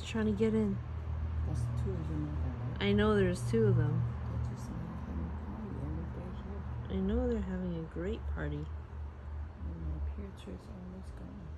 trying to get in. That's two of them over there. I know there's two of them. They're just not having a party every day here. I know they're having a great party. And my picture is almost gone.